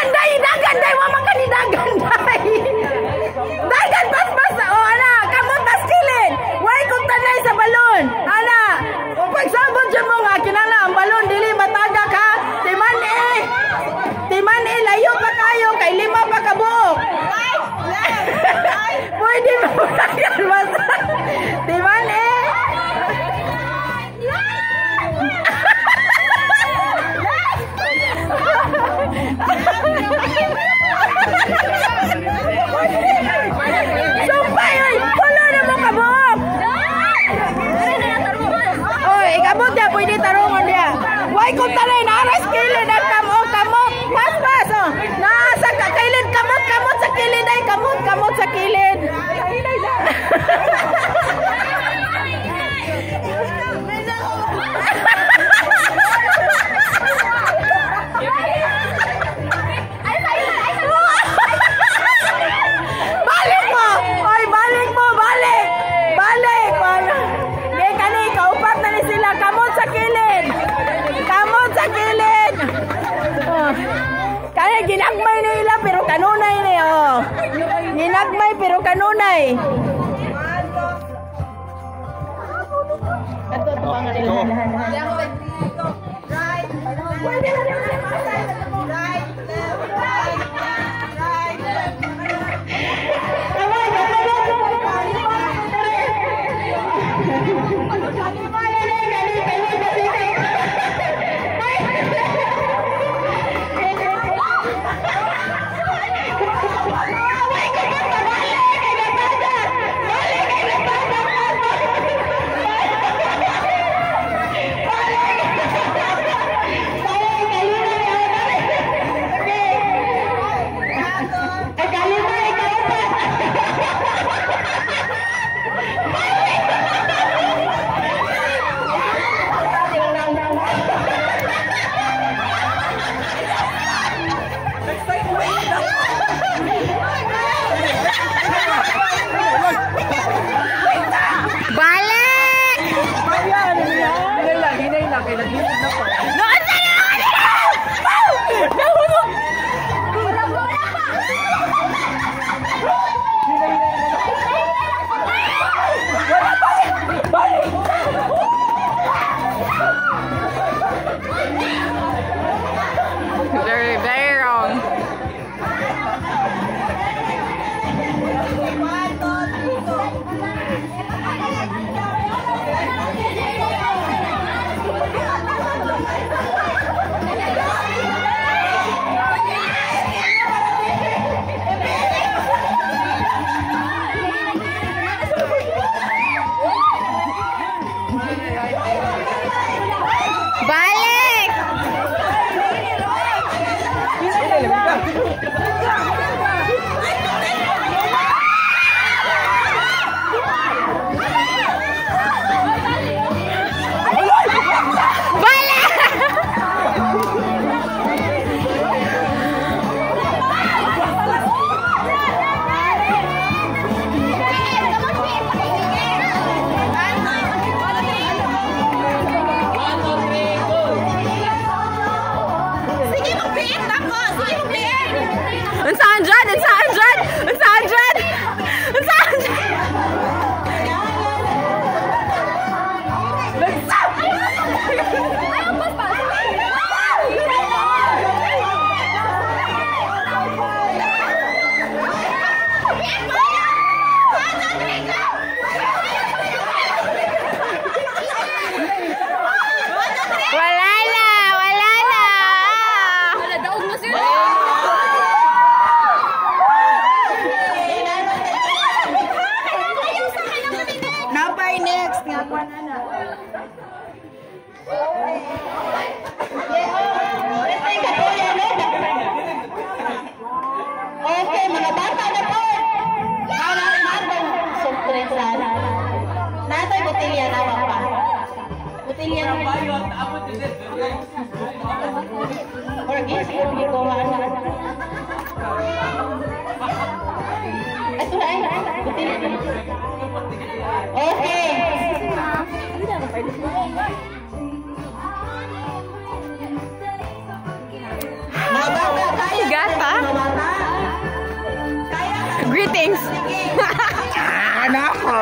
Dagan day, wala ka ni dagan day. Dagan pas o ana, kamot tas kilid. Way kung tanay sa balon. Ana, o pagsabot jud mo nga kinala ang balon dili matagak ha. Timan layo pa kayo kay 5 pa ka buok. Pwede mo yan basta. Timan Sumpay, oy! Tulo na mo kabuk! Oy, ikabot niya, pwede tarungan niya. Why kung talay, naaras kilid at kamot. Pas, oh. Naasa ka, kilid, kamot sa kilid ay, kamot sa kilid. Ginagmay nila pero kanunay niya oh. Ginagmay pero kanunay. Ato to pa nga nila. Very wrong. Okay, mga bata na po. Natay botilya nawa pa. Botilya na bayo at abot din. Orgis ko gikuha na. Ito na ay botilya. Okay. Mga bata tayo. Gata. Greetings. Anak ko.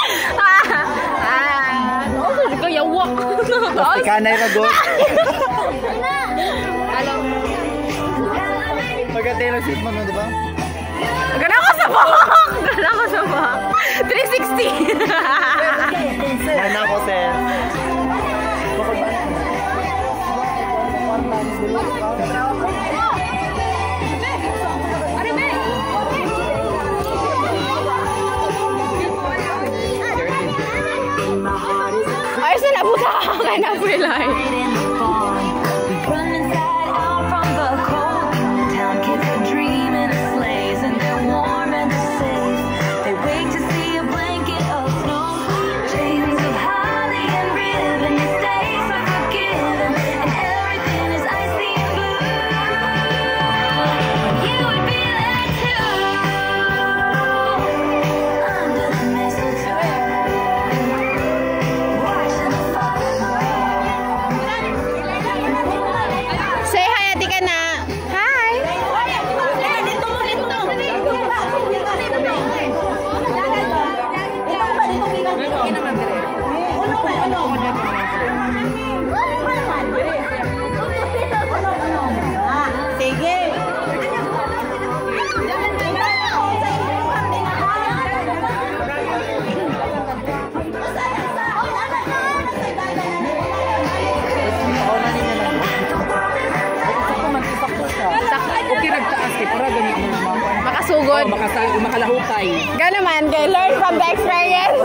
Ikaw yawa. Kanay ragot. Alam. Pagkatelo seat mo, di ba? Gana ko sa buhok. Gana ko sa buhok. 360. Anak ko, sir. Ay, sila buta ka na pilay. Makasugod. Makalahukay. Gano'n man, kay learn from the experience.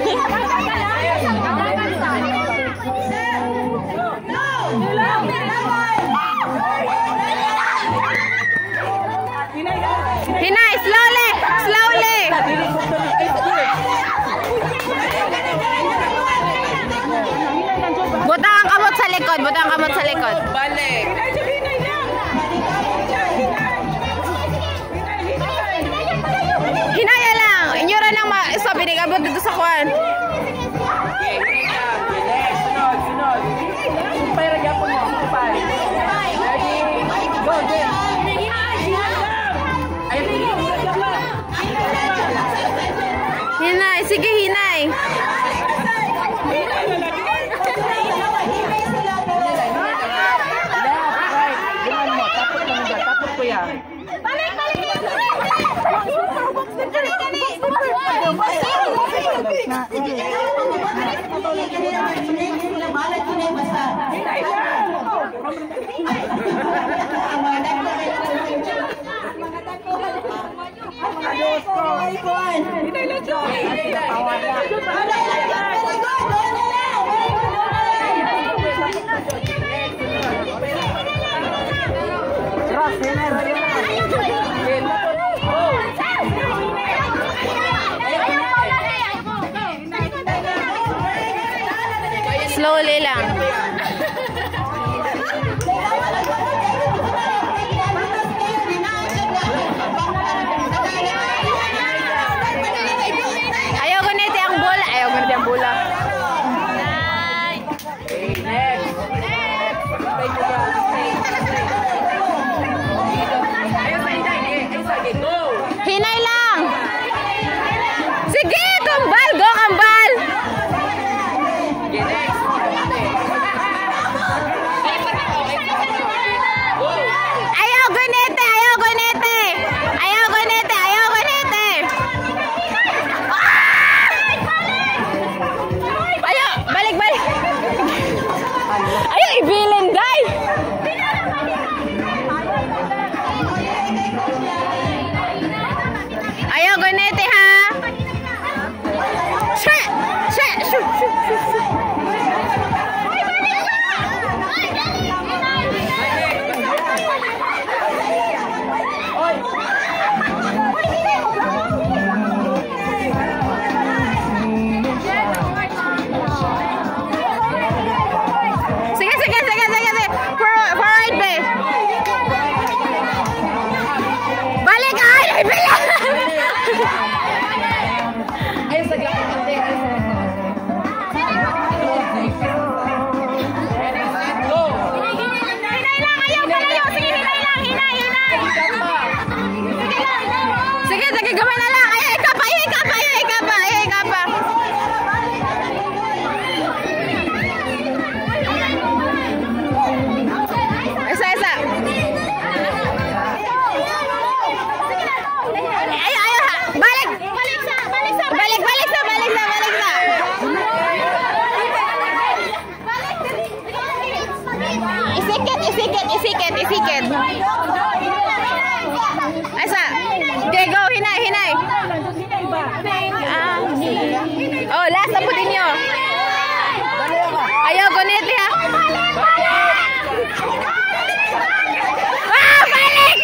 Hinay, slowly! Slowly! Butang ang kamot sa likod. Butang ang kamot sa likod. Balik. Hinaya lang. Inyura lang sabi ni abot dito sa kwan. Sunod, sunod. Sumpay ra gyapon mo, sumpay. Ready? Go, go. Hinay, sige hinay. Tapos ko yan. Balik, balik. Slowly lang. Ayaw ko nito ang bola. Ayaw ko nito ang bola. layo. Sige, hinay lang. Hinay. Sige, gamay na lang. Ay, ika pa. Isa. Balik. Isikit. Asa? Okay, go. Hinay. Oh, last na po ninyo. Ayaw, gunit ha. Balik!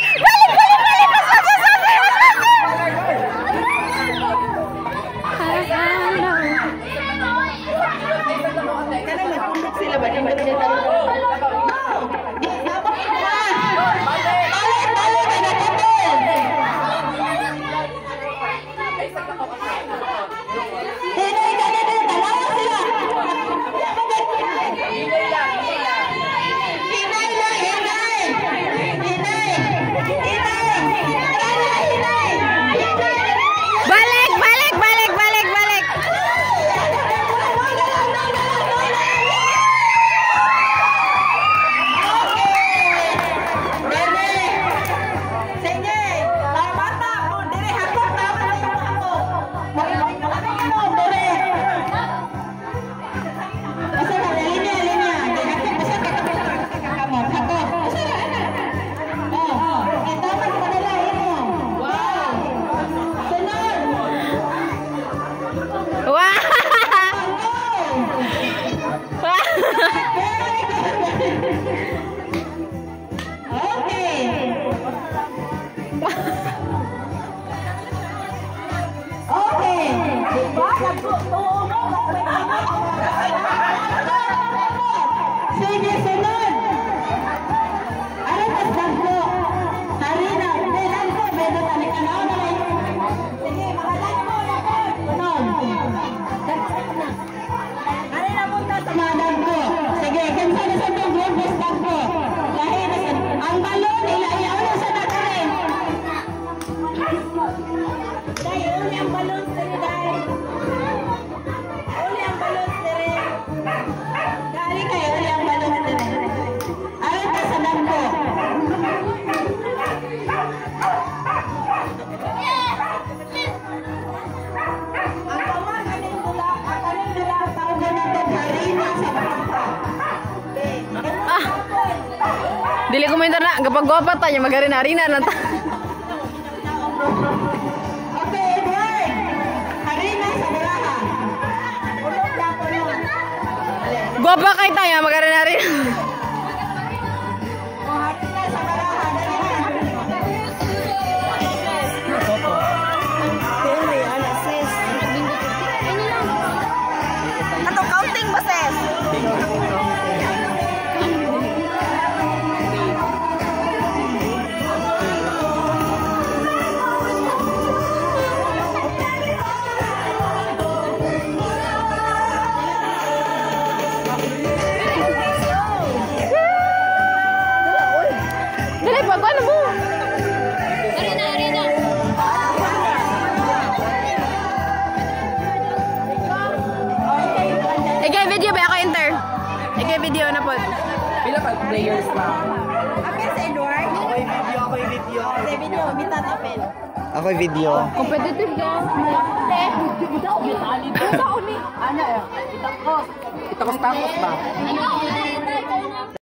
Dili komentar na, kapag guwapat tayo, mag-harina-harina lang ta. Okay, Edward. Harina sa baraha. Guwapa kayo tayo, mag-harina-harina. Harina sa baraha. Atong counting ba, sis? Video ba ako enter? Video na po. Pila pa players pa? Okay, sa Edward. Ako'y video. Sa video, bitat open. Ako'y video. Competitive ka. Itakos ba?